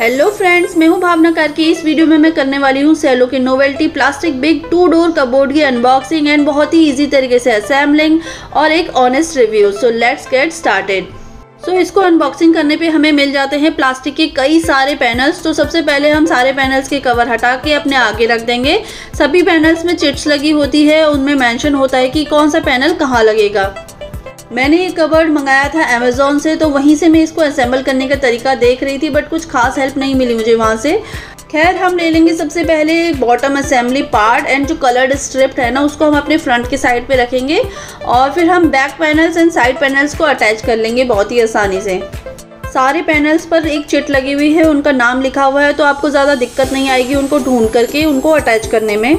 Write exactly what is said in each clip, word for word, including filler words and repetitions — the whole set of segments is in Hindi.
हेलो फ्रेंड्स, मैं हूं भावना कार्की। इस वीडियो में मैं करने वाली हूं सेलो की novelty plastic big two door cupboard की अनबॉक्सिंग एंड बहुत ही इजी तरीके से असेंबलिंग और एक honest review. So let's get started. So इसको अनबॉक्सिंग करने पे हमें मिल जाते हैं प्लास्टिक के कई सारे पैनल्स। तो सबसे पहले हम सारे पैनल्स के कवर हटा के अपने आगे रख देंगे। सभी पैनल्स में चिट्स लगी होती है, उनमें मेंशन होता है कि कौन सा पैनल कहाँ लगेगा। मैंने ये कबर्ड मंगाया था अमेज़ॉन से, तो वहीं से मैं इसको असेंबल करने का तरीका देख रही थी, बट कुछ खास हेल्प नहीं मिली मुझे वहाँ से। खैर, हम ले लेंगे सबसे पहले बॉटम असेंबली पार्ट एंड जो कलर्ड स्ट्रिप है ना, उसको हम अपने फ्रंट के साइड पे रखेंगे और फिर हम back panels and side panels को अटैच कर लेंगे बहुत ही आसानी से। सारे पैनल्स पर एक चिट लगी हुई है, उनका नाम लिखा हुआ है, तो आपको ज़्यादा दिक्कत नहीं आएगी उनको ढूंढ करके उनको अटैच करने में।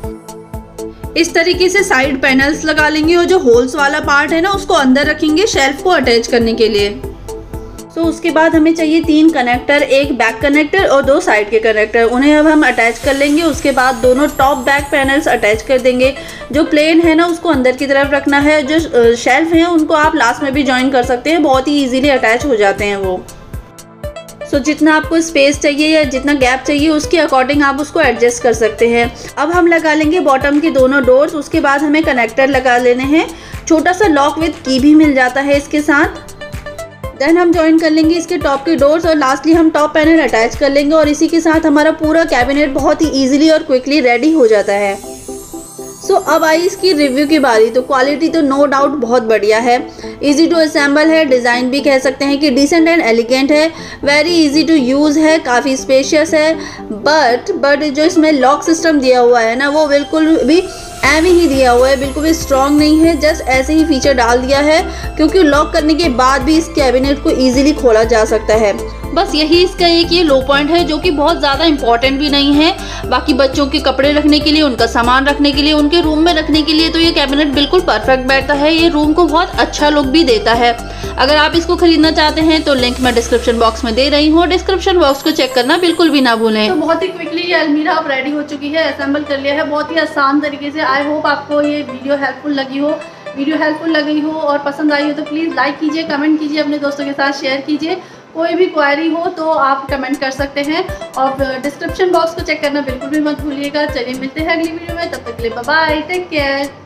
इस तरीके से साइड पैनल्स लगा लेंगे और जो होल्स वाला पार्ट है ना, उसको अंदर रखेंगे शेल्फ को अटैच करने के लिए। सो so, उसके बाद हमें चाहिए तीन कनेक्टर, एक बैक कनेक्टर और दो साइड के कनेक्टर। उन्हें अब हम अटैच कर लेंगे। उसके बाद दोनों टॉप बैक पैनल्स अटैच कर देंगे। जो प्लेन है ना, उसको अंदर की तरफ रखना है। जो शेल्फ हैं उनको आप लास्ट में भी ज्वाइन कर सकते हैं, बहुत ही ईजिली अटैच हो जाते हैं वो। सो so, जितना आपको स्पेस चाहिए या जितना गैप चाहिए उसके अकॉर्डिंग आप उसको एडजस्ट कर सकते हैं। अब हम लगा लेंगे बॉटम के दोनों डोर्स। उसके बाद हमें कनेक्टर लगा लेने हैं। छोटा सा लॉक विद की भी मिल जाता है इसके साथ। देन हम ज्वाइन कर लेंगे इसके टॉप के डोर्स और लास्टली हम टॉप पैनल अटैच कर लेंगे और इसी के साथ हमारा पूरा कैबिनेट बहुत ही ईजिली और क्विकली रेडी हो जाता है। सो so, अब आई इसकी रिव्यू की बारी। तो क्वालिटी तो नो डाउट बहुत बढ़िया है, इजी टू असेंबल है, डिज़ाइन भी कह सकते हैं कि डिसेंट एंड एलिगेंट है, वेरी इजी टू यूज़ है, काफ़ी स्पेशियस है। बट बट जो इसमें लॉक सिस्टम दिया हुआ है ना, वो बिल्कुल भी एम ही दिया हुआ है, बिल्कुल भी स्ट्रॉन्ग नहीं है, जस्ट ऐसे ही फीचर डाल दिया है क्योंकि लॉक करने के बाद भी इस कैबिनेट को ईजिली खोला जा सकता है। बस यही इसका एक ये लो पॉइंट है, जो कि बहुत ज़्यादा इंपॉर्टेंट भी नहीं है। बाकी बच्चों के कपड़े रखने के लिए, उनका सामान रखने के लिए, उनके रूम में रखने के लिए तो ये कैबिनेट बिल्कुल परफेक्ट बैठता है। ये रूम को बहुत अच्छा लुक भी देता है। अगर आप इसको खरीदना चाहते हैं तो लिंक मैं डिस्क्रिप्शन बॉक्स में दे रही हूँ, डिस्क्रिप्शन बॉक्स को चेक करना बिल्कुल भी ना भूलें। तो बहुत ही क्विकली ये अलमीरा अब रेडी हो चुकी है, असेंबल कर लिया है बहुत ही आसान तरीके से। आई होप आपको ये वीडियो हेल्पफुल लगी हो वीडियो हेल्पफुल लगी हो और पसंद आई हो तो प्लीज़ लाइक कीजिए, कमेंट कीजिए, अपने दोस्तों के साथ शेयर कीजिए। कोई भी क्वेरी हो तो आप कमेंट कर सकते हैं और डिस्क्रिप्शन बॉक्स को चेक करना बिल्कुल भी मत भूलिएगा। चलिए मिलते हैं अगली वीडियो में, तब तक के लिए बाय बाय, टेक केयर।